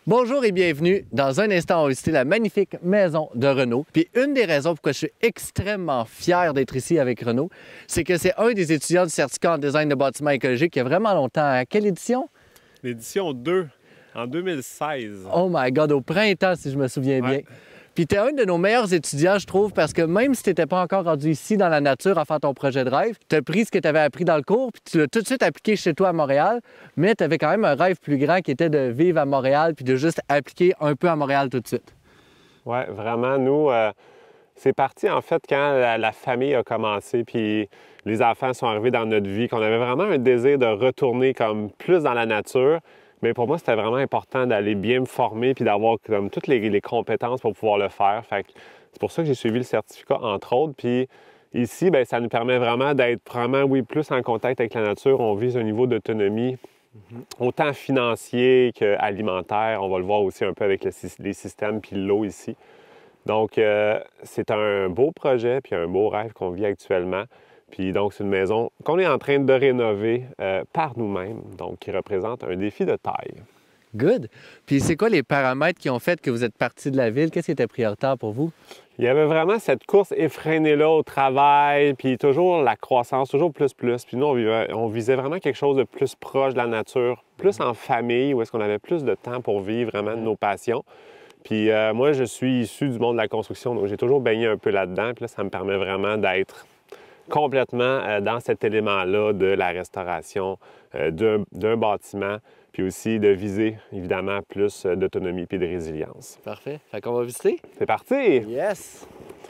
Bonjour et bienvenue. Dans un instant, on va visiter la magnifique maison de Renaud. Puis une des raisons pourquoi je suis extrêmement fier d'être ici avec Renaud, c'est que c'est un des étudiants du certificat en design de bâtiments écologiques il y a vraiment longtemps. À quelle édition? L'édition 2, en 2016. Oh my God, au printemps, si je me souviens bien. Puis tu es un de nos meilleurs étudiants, je trouve, parce que même si tu n'étais pas encore rendu ici dans la nature à faire ton projet de rêve, tu as pris ce que tu avais appris dans le cours, puis tu l'as tout de suite appliqué chez toi à Montréal, mais tu avais quand même un rêve plus grand qui était de vivre à Montréal, puis de juste appliquer un peu à Montréal tout de suite. Oui, vraiment, nous, c'est parti en fait quand la famille a commencé, puis les enfants sont arrivés dans notre vie, qu'on avait vraiment un désir de retourner comme plus dans la nature. Mais pour moi, c'était vraiment important d'aller bien me former puis d'avoir comme toutes les compétences pour pouvoir le faire. Fait que c'est pour ça que j'ai suivi le certificat, entre autres. Puis ici, bien, ça nous permet vraiment d'être vraiment, oui, plus en contact avec la nature. On vise un niveau d'autonomie autant financier qu'alimentaire. On va le voir aussi un peu avec les systèmes puis l'eau ici. Donc, c'est un beau projet puis un beau rêve qu'on vit actuellement. Puis donc, c'est une maison qu'on est en train de rénover par nous-mêmes, donc qui représente un défi de taille. Good. Puis c'est quoi les paramètres qui ont fait que vous êtes parti de la ville? Qu'est-ce qui était prioritaire pour vous? Il y avait vraiment cette course effrénée-là au travail, puis toujours la croissance, toujours plus. Puis nous, on visait vraiment quelque chose de plus proche de la nature, plus en famille, où est-ce qu'on avait plus de temps pour vivre vraiment de nos passions. Puis moi, je suis issu du monde de la construction, donc j'ai toujours baigné un peu là-dedans. Puis là, ça me permet vraiment d'être complètement dans cet élément-là de la restauration d'un bâtiment, puis aussi de viser, évidemment, plus d'autonomie puis de résilience. Parfait. Fait qu'on va visiter? C'est parti! Yes!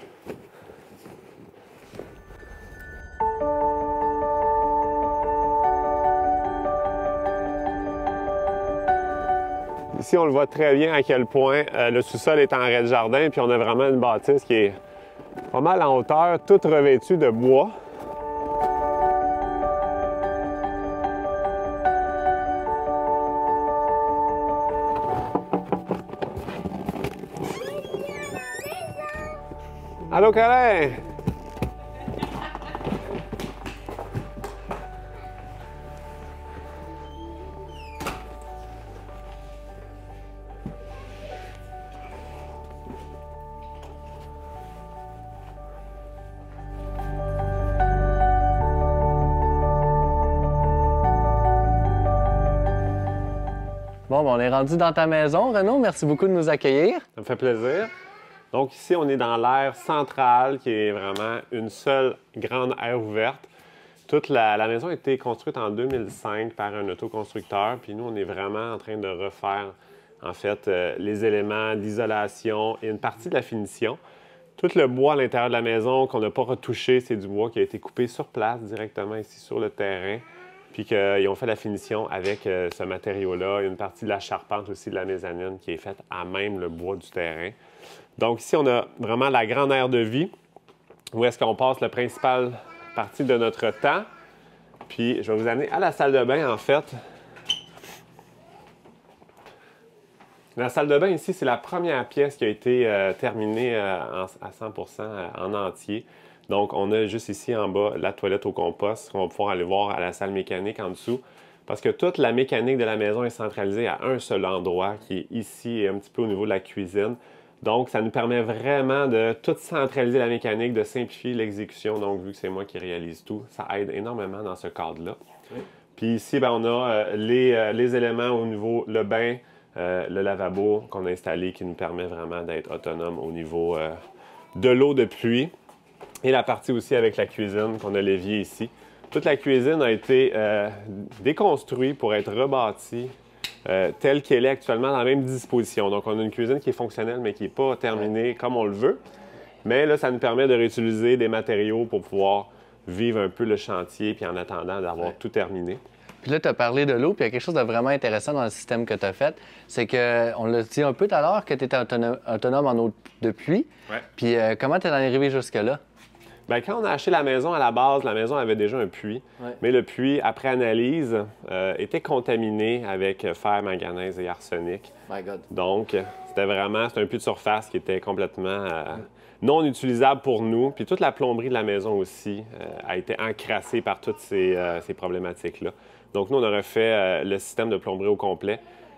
Ici, on le voit très bien à quel point le sous-sol est en rez-de-jardin, puis on a vraiment une bâtisse qui est pas mal en hauteur, toute revêtue de bois. Allô, Colin! Bon, on est rendu dans ta maison, Renaud. Merci beaucoup de nous accueillir. Ça me fait plaisir. Donc ici, on est dans l'aire centrale, qui est vraiment une seule grande aire ouverte. Toute la maison a été construite en 2005 par un autoconstructeur, puis nous, on est vraiment en train de refaire, en fait, les éléments d'isolation et une partie de la finition. Tout le bois à l'intérieur de la maison qu'on n'a pas retouché, c'est du bois qui a été coupé sur place, directement ici sur le terrain, puis qu'ils ont fait la finition avec ce matériau-là. Il y a une partie de la charpente aussi de la mezzanine qui est faite à même le bois du terrain. Donc ici, on a vraiment la grande aire de vie, où est-ce qu'on passe la principale partie de notre temps. Puis je vais vous amener à la salle de bain, en fait. La salle de bain ici, c'est la première pièce qui a été terminée à 100% en entier. Donc, on a juste ici en bas la toilette au compost qu'on va pouvoir aller voir à la salle mécanique en dessous. Parce que toute la mécanique de la maison est centralisée à un seul endroit, qui est ici et un petit peu au niveau de la cuisine. Donc, ça nous permet vraiment de tout centraliser la mécanique, de simplifier l'exécution. Donc, vu que c'est moi qui réalise tout, ça aide énormément dans ce cadre-là. Oui. Puis ici, bien, on a les éléments au niveau le bain, le lavabo qu'on a installé qui nous permet vraiment d'être autonome au niveau de l'eau de pluie. Et la partie aussi avec la cuisine qu'on a l'évier ici. Toute la cuisine a été déconstruite pour être rebâtie telle qu'elle est actuellement dans la même disposition. Donc, on a une cuisine qui est fonctionnelle, mais qui n'est pas terminée comme on le veut. Mais là, ça nous permet de réutiliser des matériaux pour pouvoir vivre un peu le chantier, puis en attendant d'avoir tout terminé. Puis là, tu as parlé de l'eau, puis il y a quelque chose de vraiment intéressant dans le système que tu as fait. C'est qu'on l'a dit un peu tout à l'heure que tu étais autonome en eau de pluie. Ouais. Puis comment tu es arrivé jusque-là? Bien, quand on a acheté la maison, à la base, la maison avait déjà un puits. Ouais. Mais le puits, après analyse, était contaminé avec fer, manganèse et arsenic. My God. Donc, c'était un puits de surface qui était complètement non utilisable pour nous. Puis toute la plomberie de la maison aussi a été encrassée par toutes ces problématiques-là. Donc, nous, on a refait le système de plomberie au complet.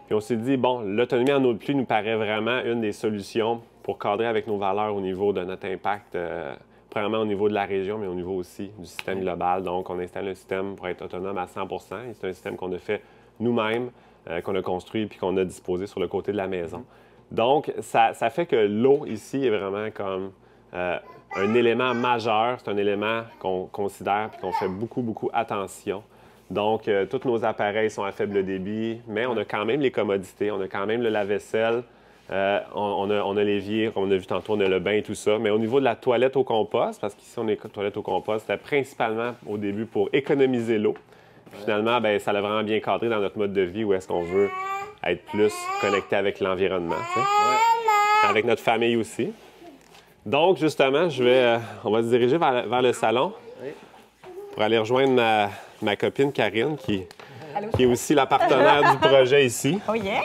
Puis on s'est dit, bon, l'autonomie en eau de pluie nous paraît vraiment une des solutions pour cadrer avec nos valeurs au niveau de notre impact, premièrement au niveau de la région, mais au niveau aussi du système global. Donc, on installe un système pour être autonome à 100 et c'est un système qu'on a fait nous-mêmes, qu'on a construit puis qu'on a disposé sur le côté de la maison. Donc, ça fait que l'eau ici est vraiment comme un élément majeur. C'est un élément qu'on considère et qu'on fait beaucoup, beaucoup attention. Donc, tous nos appareils sont à faible débit, mais on a quand même les commodités, on a quand même le lave-vaisselle, on a l'évier, comme on a vu tantôt, on a le bain et tout ça. Mais au niveau de la toilette au compost, parce qu'ici, on est toilette au compost, c'était principalement au début pour économiser l'eau. Finalement, bien, ça l'a vraiment bien cadré dans notre mode de vie où est-ce qu'on veut être plus connecté avec l'environnement, avec notre famille aussi. Donc, justement, on va se diriger vers le salon pour aller rejoindre ma copine Karine, qui est aussi la partenaire du projet ici. Oh yeah!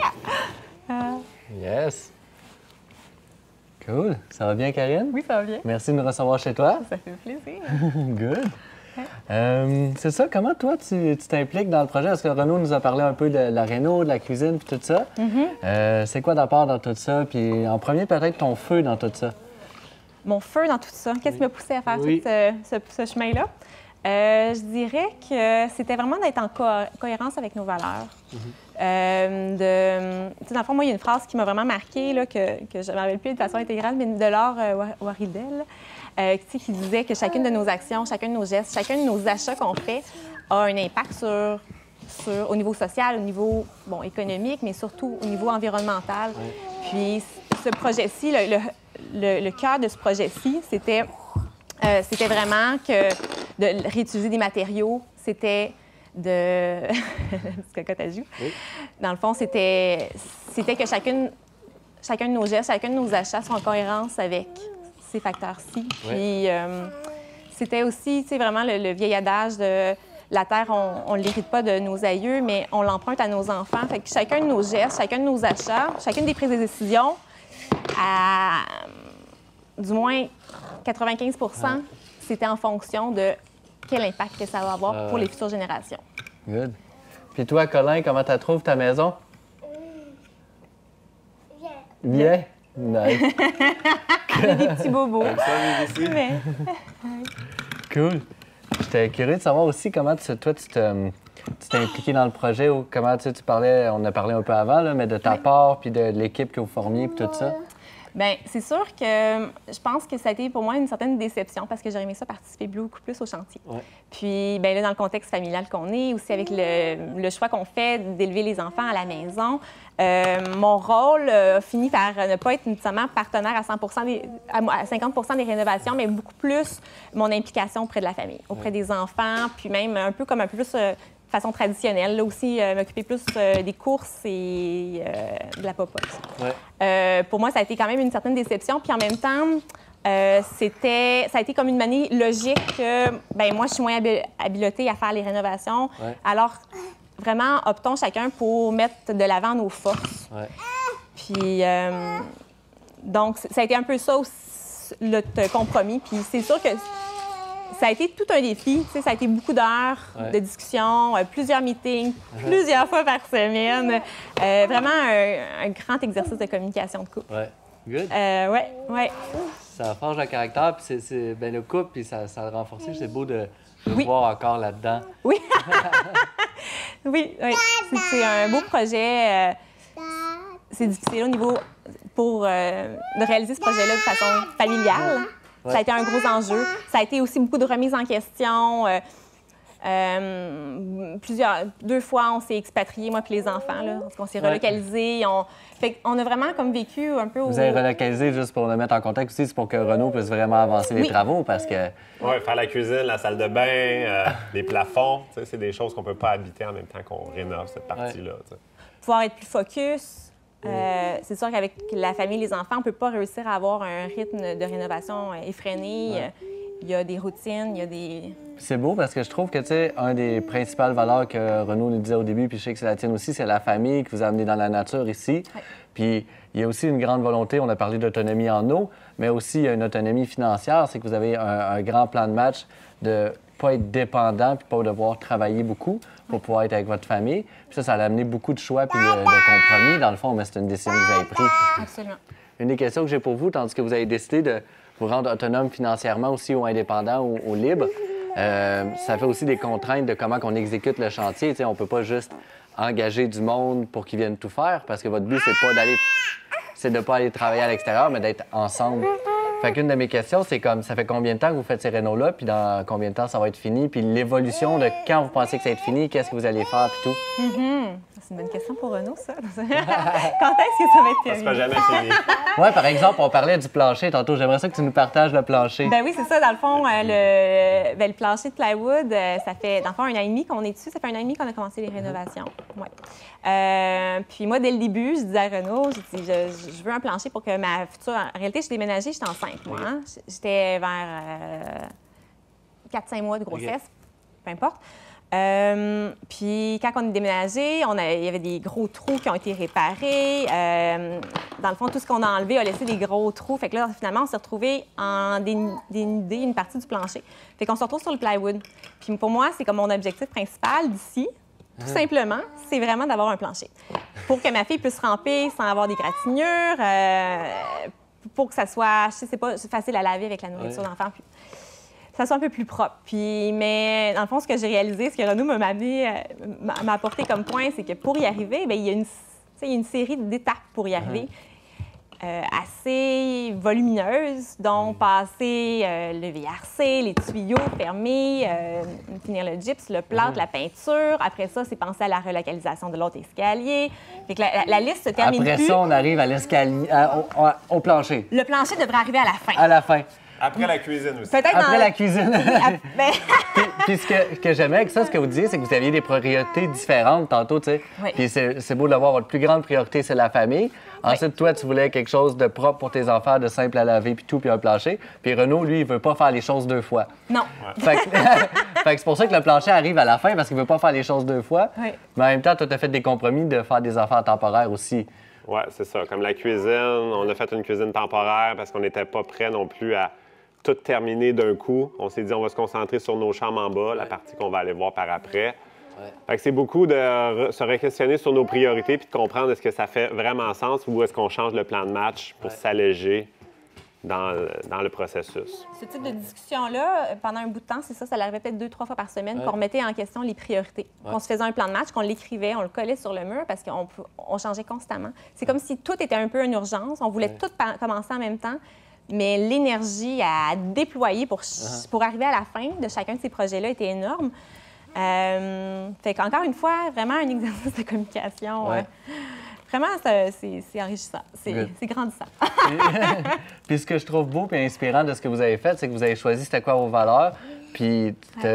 Yes! Cool. Ça va bien, Karine? Oui, ça va bien. Merci de nous recevoir chez toi. Ça fait plaisir. Good. C'est ça, comment toi tu t'impliques dans le projet? Parce que Renaud nous a parlé un peu de la réno, de la cuisine puis tout ça. C'est quoi d'apport dans tout ça? Puis en premier, peut-être ton feu dans tout ça. Mon feu dans tout ça, qu'est-ce qui m'a poussé à faire ce chemin-là? Je dirais que c'était vraiment d'être en cohérence avec nos valeurs. Dans le fond, moi, il y a une phrase qui m'a vraiment marquée, là, que je ne me rappelle plus de façon intégrale, mais de Laure Waridel, qui disait que chacune de nos actions, chacun de nos gestes, chacun de nos achats qu'on fait a un impact au niveau social, au niveau économique, mais surtout au niveau environnemental. Puis ce projet-ci, le cœur de ce projet-ci, c'était vraiment de réutiliser des matériaux, c'était de... C'est cocotte à joue. Dans le fond, c'était que chacun de nos gestes, chacun de nos achats sont en cohérence avec ces facteurs-ci. Puis c'était aussi, vraiment le vieil adage de la terre, on ne l'hérite pas de nos aïeux, mais on l'emprunte à nos enfants. Fait que chacun de nos gestes, chacun de nos achats, chacune des prises de décision, du moins 95 c'était en fonction de quel impact que ça va avoir pour les futures générations. Good. Puis toi, Colin, comment tu trouves ta maison? Bien. Bien? Nice. Des petits bobos. Mais... Cool. J'étais curieux de savoir aussi comment toi, tu t'es impliqué dans le projet ou comment tu parlais, on a parlé un peu avant, là, mais de ta part puis de l'équipe que vous formiez puis tout ça. Bien, c'est sûr que je pense que ça a été pour moi une certaine déception parce que j'aurais aimé ça participer beaucoup plus au chantier. Puis, bien là, dans le contexte familial qu'on est, aussi avec le choix qu'on fait d'élever les enfants à la maison, mon rôle a fini par ne pas être nécessairement partenaire à 50 des rénovations, mais beaucoup plus mon implication auprès de la famille, auprès des enfants, puis même un peu plus façon traditionnelle, là aussi, m'occuper plus des courses et de la popote. Pour moi, ça a été quand même une certaine déception. Puis en même temps, ça a été comme une manière logique que, bien, moi, je suis moins habilitée à faire les rénovations. Alors, vraiment, optons chacun pour mettre de l'avant nos forces. Puis, donc, ça a été un peu ça aussi, le compromis. Puis c'est sûr que ça a été tout un défi. Ça a été beaucoup d'heures de discussion, plusieurs meetings, plusieurs fois par semaine. Vraiment un grand exercice de communication de couple. Good. Ça forge le caractère, puis c'est le couple, puis ça le renforce. C'est beau de voir encore là-dedans. Oui. oui. C'est un beau projet. C'est difficile au niveau de réaliser ce projet-là de façon familiale. Ça a été un gros enjeu. Ça a été aussi beaucoup de remises en question. 2 fois, on s'est expatriés, moi puis les enfants. Là, parce qu'on s'est relocalisés. On a vraiment comme vécu un peu... Vous avez relocalisé, juste pour le mettre en contexte aussi, c'est pour que Renaud puisse vraiment avancer les travaux, parce que... Oui, faire la cuisine, la salle de bain, les plafonds, c'est des choses qu'on ne peut pas habiter en même temps qu'on rénove cette partie-là. Pouvoir être plus focus. C'est sûr qu'avec la famille et les enfants, on ne peut pas réussir à avoir un rythme de rénovation effréné. Il y a des routines, il y a des... C'est beau parce que je trouve que, tu sais, une des principales valeurs que Renaud nous disait au début, puis je sais que c'est la tienne aussi, c'est la famille que vous amenez dans la nature ici. Puis il y a aussi une grande volonté, on a parlé d'autonomie en eau, mais aussi il y a une autonomie financière, c'est que vous avez un grand plan de match de ne pas être dépendant puis pas devoir travailler beaucoup. pour pouvoir être avec votre famille. Puis ça a amené beaucoup de choix puis de compromis, dans le fond, mais c'est une décision que vous avez prise. Absolument. Une des questions que j'ai pour vous, tandis que vous avez décidé de vous rendre autonome financièrement aussi ou indépendant ou libre, ça fait aussi des contraintes de comment on exécute le chantier. T'sais, on ne peut pas juste engager du monde pour qu'ils viennent tout faire parce que votre but, c'est de ne pas aller travailler à l'extérieur, mais d'être ensemble. Fait qu'une de mes questions, c'est comme, ça fait combien de temps que vous faites ces rénaux-là, puis dans combien de temps ça va être fini, puis l'évolution de quand vous pensez que ça va être fini, qu'est-ce que vous allez faire, puis tout? C'est une bonne question pour Renaud, ça. Quand est-ce que ça va être terminé? Ça sera jamais fini. Oui, par exemple, on parlait du plancher tantôt. J'aimerais ça que tu nous partages le plancher. Ben oui, c'est ça. Dans le fond, le plancher de plywood, ça fait, dans le fond, 1 an et demi qu'on est dessus. Ça fait 1 an et demi qu'on a commencé les rénovations. Ouais. Puis moi, dès le début, je disais à Renaud, j'ai dit, je veux un plancher pour que ma future... En réalité, je suis déménagée, j'étais enceinte, moi. Hein? J'étais vers 4-5 mois de grossesse, peu importe. Puis quand on est déménagé, il y avait des gros trous qui ont été réparés. Dans le fond, tout ce qu'on a enlevé a laissé des gros trous. Fait que là, finalement, on s'est retrouvés en dénudé une partie du plancher. Fait qu'on se retrouve sur le plywood. Puis pour moi, c'est comme mon objectif principal d'ici, tout simplement, c'est vraiment d'avoir un plancher. Pour que ma fille puisse ramper sans avoir des gratinures, pour que ça soit, je sais pas, facile à laver avec la nourriture d'enfant. Puis ça soit un peu plus propre. Puis, mais dans le fond, ce que j'ai réalisé, ce que Renaud m'a apporté comme point, c'est que pour y arriver, bien, il y a une série d'étapes pour y arriver, assez volumineuses, dont passer le VRC, les tuyaux fermés, finir le gyps, le plâtre, la peinture. Après ça, c'est penser à la relocalisation de l'autre escalier. Fait que la liste se termine plus. Après ça, on arrive à l'escalier, au plancher. Le plancher devrait arriver à la fin. À la fin. Après la cuisine aussi. Peut-être Après la cuisine. Ben... Puis ce que j'aimais avec ça, ce que vous disiez, c'est que vous aviez des priorités différentes tantôt, tu sais. Oui. Puis c'est beau de voir, votre plus grande priorité, c'est la famille. Ensuite, toi, tu voulais quelque chose de propre pour tes enfants, de simple à laver, puis tout, puis un plancher. Puis Renaud, lui, il veut pas faire les choses 2 fois. Non. Fait que c'est pour ça que le plancher arrive à la fin, parce qu'il veut pas faire les choses 2 fois. Oui. Mais en même temps, toi, tu as fait des compromis de faire des affaires temporaires aussi. Oui, c'est ça. Comme la cuisine, on a fait une cuisine temporaire parce qu'on n'était pas prêt non plus à tout terminer d'un coup. On s'est dit, on va se concentrer sur nos chambres en bas, la partie qu'on va aller voir par après. Fait que c'est beaucoup de se re-questionner sur nos priorités puis de comprendre est-ce que ça fait vraiment sens ou est-ce qu'on change le plan de match pour s'alléger dans le processus. Ce type de discussion-là, pendant un bout de temps, c'est ça, ça l'arrivait peut-être 2-3 fois par semaine, qu'on remettait en question les priorités. On se faisait un plan de match, qu'on l'écrivait, on le collait sur le mur parce qu'on changeait constamment. C'est comme si tout était un peu une urgence. On voulait tout commencer en même temps. Mais l'énergie à déployer pour arriver à la fin de chacun de ces projets-là était énorme. Fait qu'encore une fois, vraiment un exercice de communication. Vraiment, c'est enrichissant. C'est grandissant. Puis ce que je trouve beau et inspirant de ce que vous avez fait, c'est que vous avez choisi c'était quoi vos valeurs. Puis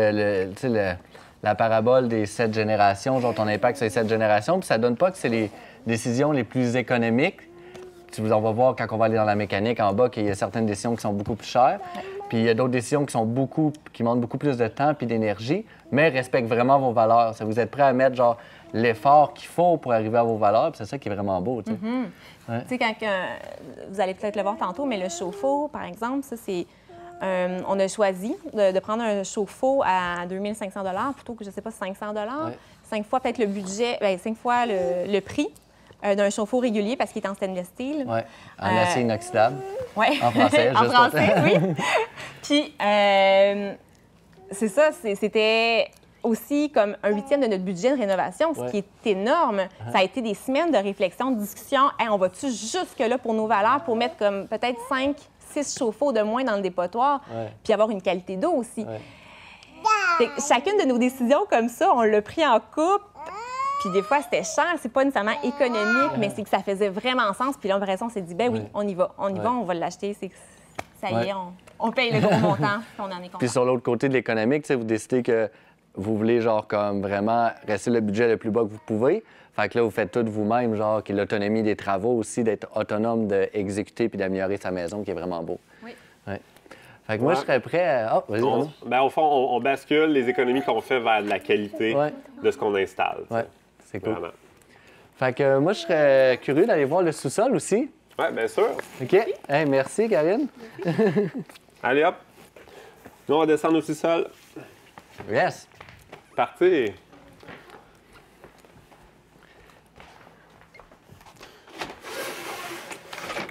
la parabole des 7 générations, genre ton impact sur les 7 générations. Puis ça donne pas que c'est les décisions les plus économiques. On va voir quand on va aller dans la mécanique en bas qu'il y a certaines décisions qui sont beaucoup plus chères. Puis il y a d'autres décisions qui demandent beaucoup plus de temps puis d'énergie, mais respectent vraiment vos valeurs. Ça, vous êtes prêt à mettre genre l'effort qu'il faut pour arriver à vos valeurs, puis c'est ça qui est vraiment beau. Tu sais, quand vous allez peut-être le voir tantôt, mais le chauffe-eau, par exemple, ça c'est on a choisi de prendre un chauffe-eau à 2500 $ plutôt que, je sais pas, 500 $. 5 fois peut-être le budget, 5 fois le prix d'un chauffe-eau régulier parce qu'il est en stainless steel. Oui, en acier inoxydable. Oui. En français, en juste français, oui. Puis, c'est ça, c'était aussi comme un 8e de notre budget de rénovation, ce qui est énorme. Ça a été des semaines de réflexion, de discussion. Hey, on va-tu jusque-là pour nos valeurs, pour mettre comme peut-être 5-6 chauffe-eau de moins dans le dépotoir, puis avoir une qualité d'eau aussi. Chacune de nos décisions comme ça, on l'a pris en couple. Puis des fois, c'était cher, c'est pas nécessairement économique, mais c'est que ça faisait vraiment sens. Puis là, on s'est dit, ben oui, on y va, on va l'acheter. Ça y est, on paye le gros montant, puis on en est content. Puis sur l'autre côté de l'économique, vous décidez que vous voulez genre comme vraiment rester le budget le plus bas que vous pouvez. Fait que là, vous faites tout vous-même, genre que l'autonomie des travaux aussi, d'être autonome, d'exécuter puis d'améliorer sa maison, qui est vraiment beau. Oui. Ouais. Fait que moi, je serais prêt à... Oh, vas-y, au fond, on bascule les économies qu'on fait vers la qualité de ce qu'on installe. Oui, c'est cool. Vraiment. Fait que moi, je serais curieux d'aller voir le sous-sol aussi. Oui, bien sûr. OK. Hey, merci, Karine. Allez, hop. Nous, on va descendre au sous-sol. Yes. Parti.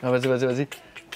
Ah, vas-y, vas-y, vas-y.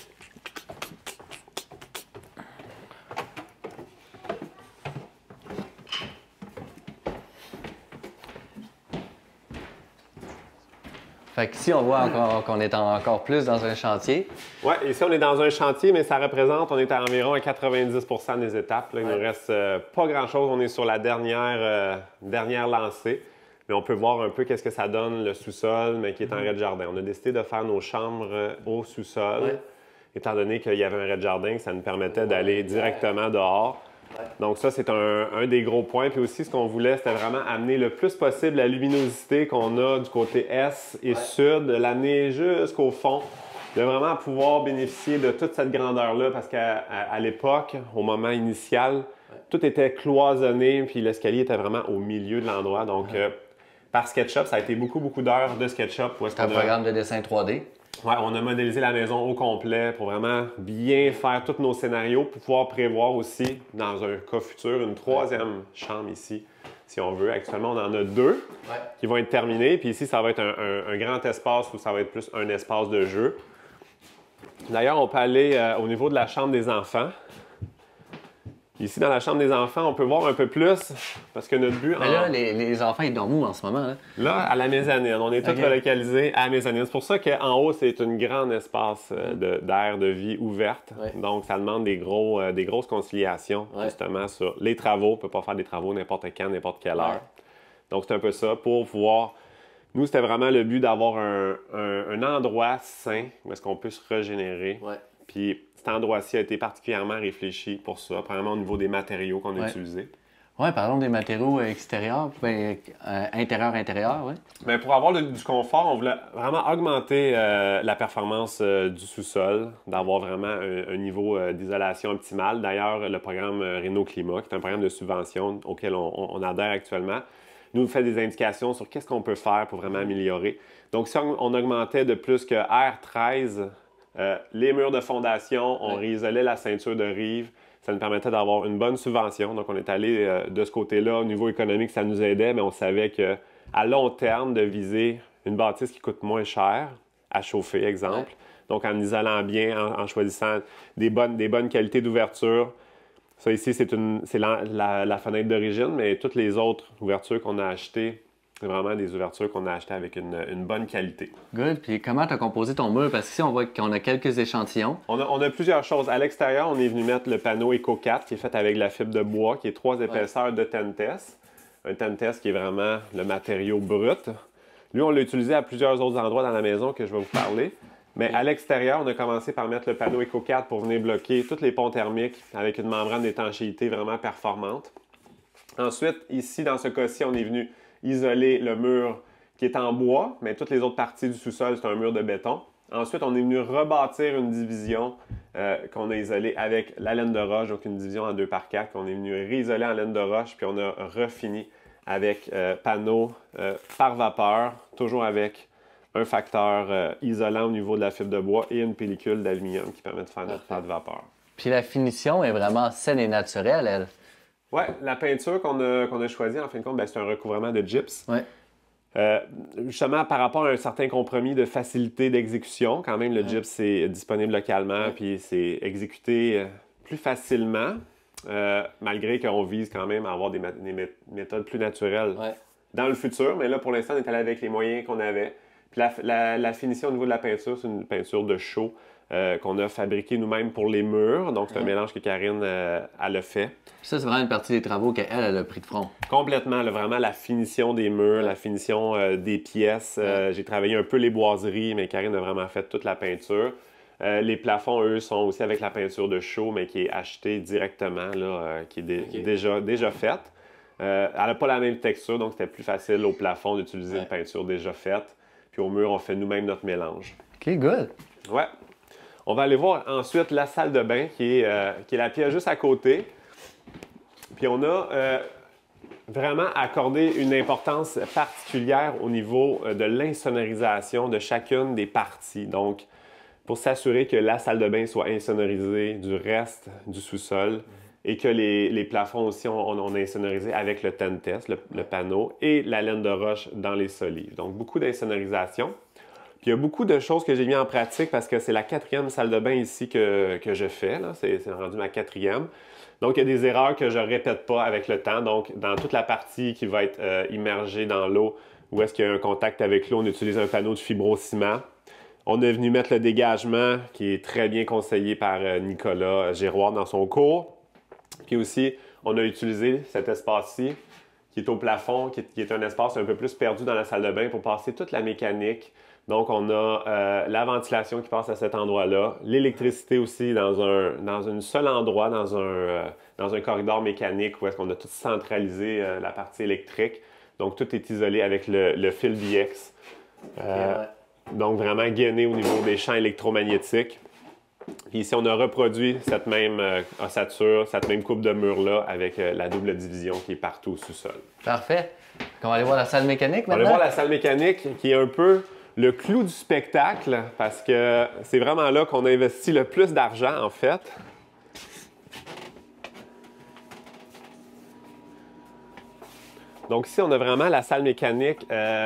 Fait qu'ici, on voit encore qu'on est encore plus dans un chantier. Oui, ici, on est dans un chantier, mais ça représente, on est à environ à 90 des étapes. Là, il ne nous reste pas grand-chose. On est sur la dernière lancée. Mais on peut voir un peu qu'est-ce que ça donne, le sous-sol, mais qui est en rez-de-jardin. On a décidé de faire nos chambres au sous-sol, étant donné qu'il y avait un rez-de-jardin, ça nous permettait d'aller directement dehors. Donc ça, c'est un des gros points. Puis aussi, ce qu'on voulait, c'était vraiment amener le plus possible la luminosité qu'on a du côté est et sud, de l'amener jusqu'au fond, de vraiment pouvoir bénéficier de toute cette grandeur-là, parce qu'à l'époque, au moment initial, tout était cloisonné, puis l'escalier était vraiment au milieu de l'endroit. Donc, par SketchUp, ça a été beaucoup d'heures de SketchUp. C'est un programme de dessin 3D. Oui, on a modélisé la maison au complet pour vraiment bien faire tous nos scénarios, pour pouvoir prévoir aussi, dans un cas futur, une troisième chambre ici, si on veut. Actuellement, on en a deux qui vont être terminés. Puis ici, ça va être un grand espace où ça va être plus un espace de jeu. D'ailleurs, on peut aller au niveau de la chambre des enfants. Ici, dans la chambre des enfants, on peut voir un peu plus, parce que notre but... Mais là, les enfants, ils dorment où en ce moment? Là, à la mezzanine. On est tous relocalisés à la mezzanine. C'est pour ça qu'en haut, c'est un grand espace d'air, de vie ouverte. Donc, ça demande des grosses conciliations, justement, sur les travaux. On ne peut pas faire des travaux n'importe quand, n'importe quelle heure. Donc, c'est un peu ça, pour pouvoir... Nous, c'était vraiment le but d'avoir un endroit sain, où est-ce qu'on peut se régénérer. Puis cet endroit-ci a été particulièrement réfléchi pour ça, premièrement au niveau des matériaux qu'on a utilisés. Oui, parlons des matériaux extérieurs, intérieur, oui. Bien, pour avoir du confort, on voulait vraiment augmenter la performance du sous-sol, d'avoir vraiment un niveau d'isolation optimal. D'ailleurs, le programme Réno Climat, qui est un programme de subvention auquel on adhère actuellement, nous fait des indications sur qu'est-ce qu'on peut faire pour vraiment améliorer. Donc, si on augmentait de plus que R13, les murs de fondation, on réisolait la ceinture de rive. Ça nous permettait d'avoir une bonne subvention. Donc, on est allé de ce côté-là. Au niveau économique, ça nous aidait, mais on savait qu'à long terme, de viser une bâtisse qui coûte moins cher à chauffer, exemple. Donc, en isolant bien, en choisissant des bonnes qualités d'ouverture. Ça ici, c'est la fenêtre d'origine, mais toutes les autres ouvertures qu'on a achetées, c'est vraiment des ouvertures qu'on a achetées avec une bonne qualité. Good. Puis comment tu as composé ton mur? Parce qu'ici, on voit qu'on a quelques échantillons. On a plusieurs choses. À l'extérieur, on est venu mettre le panneau Eco 4 qui est fait avec la fibre de bois, qui est 3 épaisseurs de Tentes. Un Tentes qui est vraiment le matériau brut. Lui, on l'a utilisé à plusieurs autres endroits dans la maison que je vais vous parler. Mais à l'extérieur, on a commencé par mettre le panneau Eco 4 pour venir bloquer tous les ponts thermiques avec une membrane d'étanchéité vraiment performante. Ensuite, ici, dans ce cas-ci, on est venu isoler le mur qui est en bois, mais toutes les autres parties du sous-sol, c'est un mur de béton. Ensuite, on est venu rebâtir une division qu'on a isolée avec la laine de roche, donc une division en 2x4 qu'on est venu réisoler en laine de roche, puis on a refini avec panneaux par vapeur, toujours avec un facteur isolant au niveau de la fibre de bois et une pellicule d'aluminium qui permet de faire notre pâte de vapeur. Puis la finition est vraiment saine et naturelle, elle. Oui, la peinture qu'on a choisie, en fin de compte, c'est un recouvrement de gyps. Justement, par rapport à un certain compromis de facilité d'exécution, quand même, le gyps est disponible localement, puis c'est exécuté plus facilement, malgré qu'on vise quand même à avoir des méthodes plus naturelles dans le futur. Mais là, pour l'instant, on est allé avec les moyens qu'on avait. Puis la finition au niveau de la peinture, c'est une peinture de chaux qu'on a fabriquée nous-mêmes pour les murs. Donc, c'est un mélange que Karine elle a fait. Ça, c'est vraiment une partie des travaux qu'elle a pris de front. Complètement. Là, vraiment, la finition des murs, la finition des pièces. J'ai travaillé un peu les boiseries, mais Karine a vraiment fait toute la peinture. Les plafonds, eux, sont aussi avec la peinture de chaux, mais qui est achetée directement, là, qui est déjà faite. Elle n'a pas la même texture, donc c'était plus facile au plafond d'utiliser une peinture déjà faite. Puis au mur, on fait nous-mêmes notre mélange. OK, good. Ouais. On va aller voir ensuite la salle de bain, qui est la pièce juste à côté. Puis on a vraiment accordé une importance particulière au niveau de l'insonorisation de chacune des parties. Donc, pour s'assurer que la salle de bain soit insonorisée du reste du sous-sol et que les plafonds aussi, on a insonorisé avec le Tentes, le panneau, et la laine de roche dans les solives. Donc, beaucoup d'insonorisation. Puis Puis il y a beaucoup de choses que j'ai mis en pratique parce que c'est la 4e salle de bain ici que je fais. C'est rendu ma 4e. Donc, il y a des erreurs que je ne répète pas avec le temps. Donc, dans toute la partie qui va être immergée dans l'eau, où est-ce qu'il y a un contact avec l'eau, on utilise un panneau de fibrociment. On est venu mettre le dégagement, qui est très bien conseillé par Nicolas Giroir dans son cours. Puis aussi, on a utilisé cet espace-ci, qui est au plafond, qui est un espace un peu plus perdu dans la salle de bain pour passer toute la mécanique. Donc, on a la ventilation qui passe à cet endroit-là, l'électricité aussi dans un seul endroit, dans un corridor mécanique où est-ce qu'on a tout centralisé la partie électrique. Donc, tout est isolé avec le fil BX. Donc, vraiment gainé au niveau des champs électromagnétiques. Puis ici, on a reproduit cette même ossature, cette même coupe de mur-là avec la double division qui est partout au sous-sol. Parfait. On va aller voir la salle mécanique maintenant? On va aller voir la salle mécanique qui est un peu le clou du spectacle parce que c'est vraiment là qu'on a investi le plus d'argent, en fait. Donc ici, on a vraiment la salle mécanique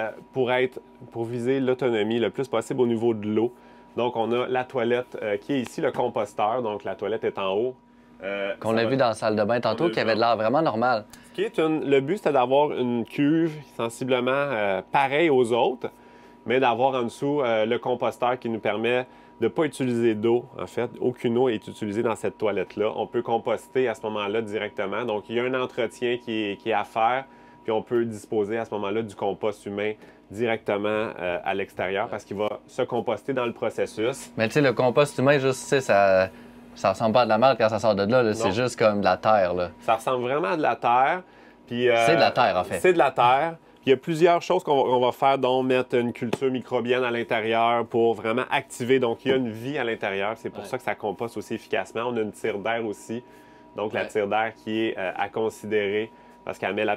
pour viser l'autonomie le plus possible au niveau de l'eau. Donc, on a la toilette qui est ici, le composteur. Donc, la toilette est en haut. Qu'on a vu dans la salle de bain tantôt, qui avait de l'air vraiment normal. Le but, c'était d'avoir une cuve sensiblement pareille aux autres, mais d'avoir en dessous le composteur qui nous permet de ne pas utiliser d'eau. En fait, aucune eau est utilisée dans cette toilette-là. On peut composter à ce moment-là directement. Donc, il y a un entretien qui est à faire, puis on peut disposer à ce moment-là du compost humain directement à l'extérieur parce qu'il va se composter dans le processus. Mais tu sais, le compost humain, juste, tu sais, ça ressemble pas à de la merde quand ça sort de là. C'est juste comme de la terre. Là. Ça ressemble vraiment à de la terre. C'est de la terre, en fait. C'est de la terre. Puis il y a plusieurs choses qu'on va faire, dont mettre une culture microbienne à l'intérieur pour vraiment activer. Donc, il y a une vie à l'intérieur. C'est pour ça que ça composte aussi efficacement. On a une tire d'air aussi. Donc, la tire d'air qui est à considérer parce qu'elle met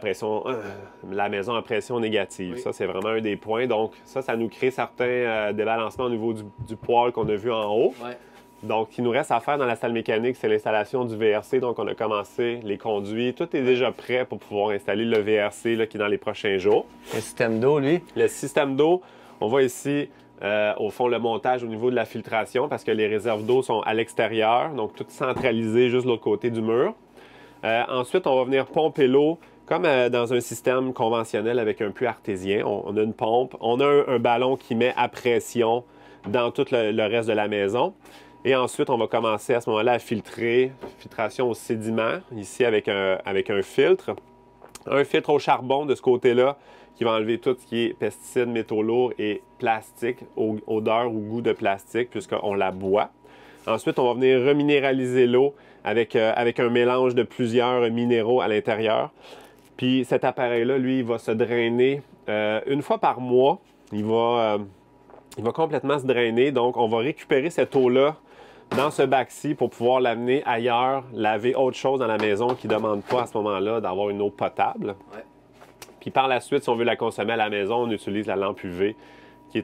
la maison à pression négative. Oui. Ça, c'est vraiment un des points. Donc, ça nous crée certains débalancements au niveau du poêle qu'on a vu en haut. Ouais. Donc, ce qu'il nous reste à faire dans la salle mécanique, c'est l'installation du VRC. Donc, on a commencé les conduits. Tout est déjà prêt pour pouvoir installer le VRC là, qui est dans les prochains jours. Le système d'eau, lui? Le système d'eau, on voit ici, au fond, le montage au niveau de la filtration parce que les réserves d'eau sont à l'extérieur. Donc, tout centralisé juste de l'autre côté du mur. Ensuite, on va venir pomper l'eau comme dans un système conventionnel avec un puits artésien. On a une pompe, on a un ballon qui met à pression dans tout le reste de la maison. Et ensuite, on va commencer à ce moment-là à filtrer, filtration au sédiment, ici avec un filtre. Un filtre au charbon de ce côté-là qui va enlever tout ce qui est pesticides, métaux lourds et plastique, odeur ou goût de plastique puisqu'on la boit. Ensuite, on va venir reminéraliser l'eau avec un mélange de plusieurs minéraux à l'intérieur. Puis cet appareil-là, lui, il va se drainer une fois par mois. Il va complètement se drainer. Donc, on va récupérer cette eau-là dans ce bac-ci pour pouvoir l'amener ailleurs, laver autre chose dans la maison qui ne demande pas à ce moment-là d'avoir une eau potable. Ouais. Puis par la suite, si on veut la consommer à la maison, on utilise la lampe UV qui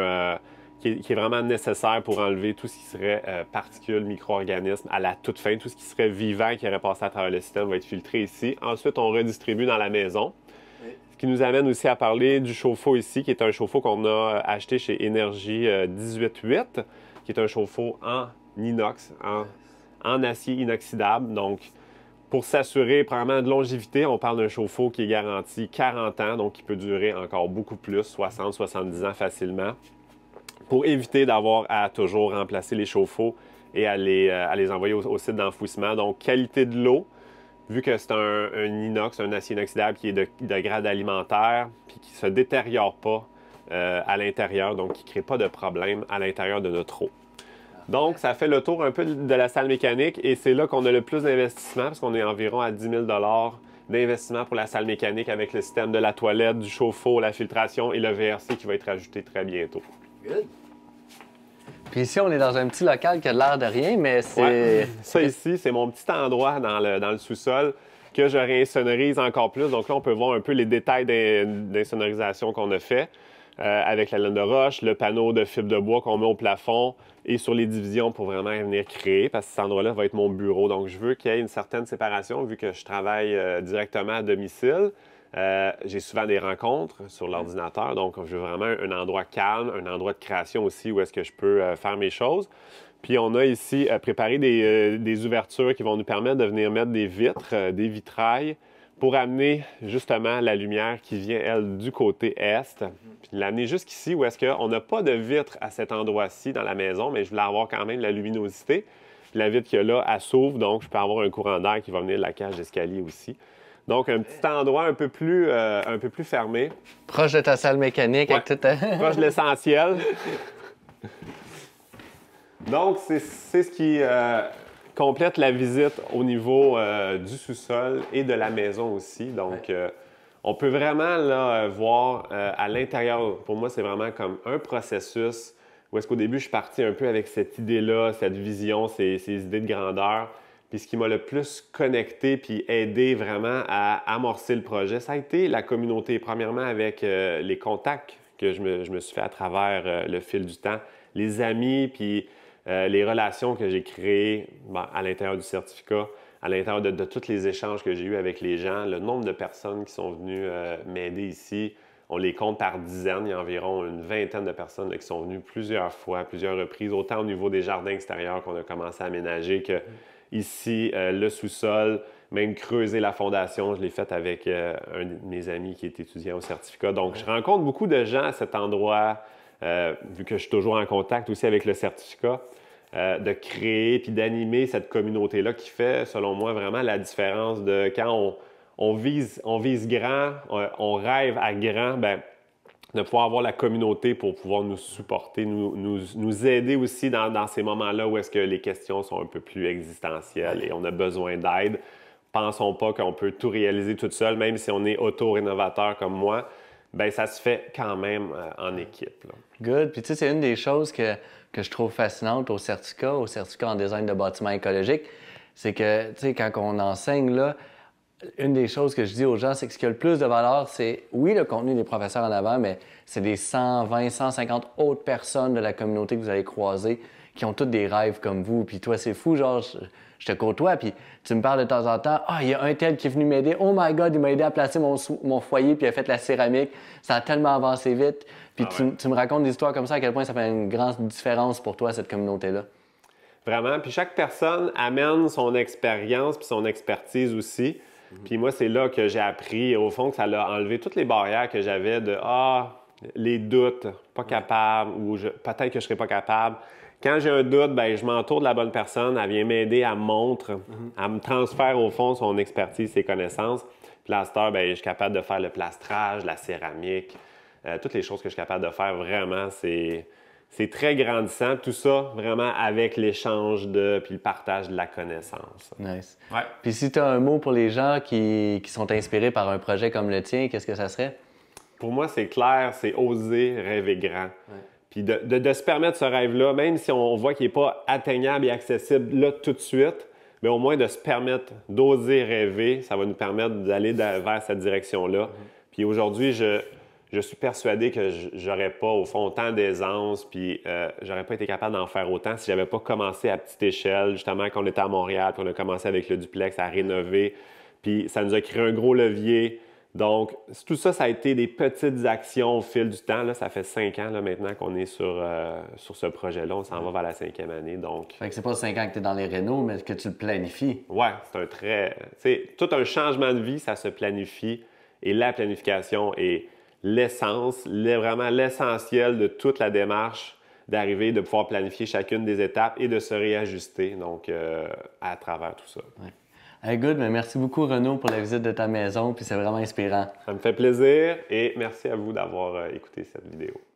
est vraiment nécessaire pour enlever tout ce qui serait particules, micro-organismes à la toute fin. Tout ce qui serait vivant qui aurait passé à travers le système va être filtré ici. Ensuite, on redistribue dans la maison. Oui. Ce qui nous amène aussi à parler du chauffe-eau ici, qui est un chauffe-eau qu'on a acheté chez Énergie 18-8, qui est un chauffe-eau en inox, en acier inoxydable. Donc, pour s'assurer probablement de longévité, on parle d'un chauffe-eau qui est garanti 40 ans, donc qui peut durer encore beaucoup plus, 60-70 ans facilement, pour éviter d'avoir à toujours remplacer les chauffe-eau et à les envoyer au site d'enfouissement. Donc, qualité de l'eau, vu que c'est un inox, un acier inoxydable qui est de grade alimentaire, puis qui ne se détériore pas à l'intérieur, donc qui ne crée pas de problème à l'intérieur de notre eau. Donc, ça fait le tour un peu de la salle mécanique et c'est là qu'on a le plus d'investissement parce qu'on est environ à 10 000 d'investissement pour la salle mécanique avec le système de la toilette, du chauffe-eau, la filtration et le VRC qui va être ajouté très bientôt. Good. Puis ici, on est dans un petit local qui a l'air de rien, mais c'est... Ouais. Ça ici, c'est mon petit endroit dans le sous-sol que je réinsonorise encore plus. Donc là, on peut voir un peu les détails d'insonorisation qu'on a fait. Avec la laine de roche, le panneau de fibre de bois qu'on met au plafond et sur les divisions pour vraiment venir créer parce que cet endroit-là va être mon bureau. Donc, je veux qu'il y ait une certaine séparation vu que je travaille directement à domicile J'ai souvent des rencontres sur l'ordinateur, donc je veux vraiment un endroit calme, un endroit de création aussi où est-ce que je peux faire mes choses. Puis on a ici préparé des ouvertures qui vont nous permettre de venir mettre des vitres, des vitrails, pour amener justement la lumière qui vient, elle, du côté est, puis l'amener jusqu'ici où est-ce qu'on n'a pas de vitre à cet endroit-ci dans la maison, mais je voulais avoir quand même la luminosité. Puis la vitre qu'il y a là, elle s'ouvre, donc je peux avoir un courant d'air qui va venir de la cage d'escalier aussi. Donc, un petit endroit un peu plus fermé. Proche de ta salle mécanique, Ouais. avec tout ta... Proche de l'essentiel. Donc, c'est ce qui complète la visite au niveau du sous-sol et de la maison aussi. Donc, on peut vraiment là, voir à l'intérieur, pour moi, c'est vraiment comme un processus où est-ce qu'au début, je suis parti un peu avec cette idée-là, cette vision, ces idées de grandeur. Puis ce qui m'a le plus connecté puis aidé vraiment à amorcer le projet, ça a été la communauté. Premièrement, avec les contacts que je me suis fait à travers le fil du temps, les amis, puis les relations que j'ai créées à l'intérieur du certificat, à l'intérieur de tous les échanges que j'ai eus avec les gens, le nombre de personnes qui sont venues m'aider ici. On les compte par dizaines. Il y a environ une vingtaine de personnes là, qui sont venues plusieurs fois, plusieurs reprises, autant au niveau des jardins extérieurs qu'on a commencé à aménager que ici, le sous-sol, même creuser la fondation. Je l'ai fait avec un de mes amis qui est étudiant au certificat. Donc, je rencontre beaucoup de gens à cet endroit, vu que je suis toujours en contact aussi avec le certificat, de créer puis d'animer cette communauté-là qui fait, selon moi, vraiment la différence de quand on vise grand, on rêve à grand, bien, de pouvoir avoir la communauté pour pouvoir nous supporter, nous aider aussi dans ces moments-là où est-ce que les questions sont un peu plus existentielles et on a besoin d'aide. Pensons pas qu'on peut tout réaliser tout seul, même si on est auto-rénovateur comme moi, bien, ça se fait quand même en équipe, là. Good. Puis tu sais, c'est une des choses que je trouve fascinante au certificat en design de bâtiments écologiques, c'est que, tu sais, quand on enseigne, là, une des choses que je dis aux gens, c'est que ce qui a le plus de valeur, c'est, oui, le contenu des professeurs en avant, mais c'est des 120, 150 autres personnes de la communauté que vous allez croiser qui ont toutes des rêves comme vous. Puis toi, c'est fou, genre, je te côtoie, puis tu me parles de temps en temps, « Ah, il y a un tel qui est venu m'aider. Oh my God, il m'a aidé à placer mon foyer, puis il a fait la céramique. Ça a tellement avancé vite. » Puis tu me racontes des histoires comme ça, à quel point ça fait une grande différence pour toi, cette communauté-là. Vraiment. Puis chaque personne amène son expérience puis son expertise aussi. Puis moi, c'est là que j'ai appris, au fond, que ça a enlevé toutes les barrières que j'avais de les doutes, pas capable, ou peut-être que je serais pas capable. Quand j'ai un doute, ben je m'entoure de la bonne personne, elle vient m'aider, elle me montre, elle me transfère au fond son expertise, ses connaissances. Puis là, à cette heure, ben, je suis capable de faire le plastrage, la céramique, toutes les choses que je suis capable de faire, vraiment, c'est très grandissant. Tout ça, vraiment, avec l'échange puis le partage de la connaissance. Nice. Ouais. Puis si tu as un mot pour les gens qui sont inspirés par un projet comme le tien, qu'est-ce que ça serait? Pour moi, c'est clair, c'est oser rêver grand. Ouais. Puis de se permettre ce rêve-là, même si on voit qu'il n'est pas atteignable et accessible là tout de suite, mais au moins de se permettre d'oser rêver, ça va nous permettre d'aller vers cette direction-là. Puis aujourd'hui, je suis persuadé que j'aurais pas, au fond, autant d'aisance, puis j'aurais pas été capable d'en faire autant si j'avais pas commencé à petite échelle, justement, quand on était à Montréal, puis on a commencé avec le duplex à rénover, puis ça nous a créé un gros levier. Donc, tout ça, ça a été des petites actions au fil du temps. Là, ça fait 5 ans là, maintenant qu'on est sur ce projet-là. On s'en va vers la 5e année. Donc... Fait que c'est pas 5 ans que tu es dans les rénaux, mais que tu le planifies. Oui, c'est tout un changement de vie, ça se planifie. Et la planification est l'essence, vraiment l'essentiel de toute la démarche d'arriver, de pouvoir planifier chacune des étapes et de se réajuster donc, à travers tout ça. Ouais. Hey, good, mais merci beaucoup Renaud pour la visite de ta maison, puis c'est vraiment inspirant. Ça me fait plaisir et merci à vous d'avoir écouté cette vidéo.